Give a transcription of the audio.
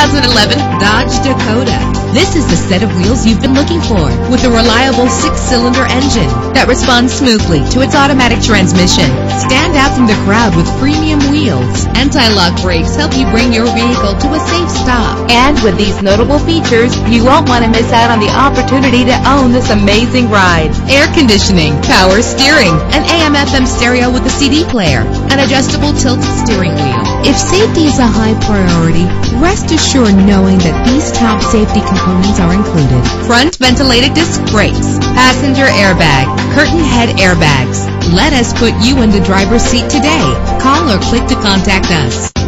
2011 Dodge Dakota. This is the set of wheels you've been looking for, with a reliable 6-cylinder engine that responds smoothly to its automatic transmission. Stand out from the crowd with premium wheels. Anti-lock brakes help you bring your vehicle to a safe stop. And with these notable features, you won't want to miss out on the opportunity to own this amazing ride. Air conditioning, power steering, an AM/FM stereo with a CD player, an adjustable tilt steering wheel. If safety is a high priority, rest assured knowing that these top safety components are included. Front ventilated disc brakes, passenger airbag, curtain head airbags. Let us put you in the driver's seat today. Call or click to contact us.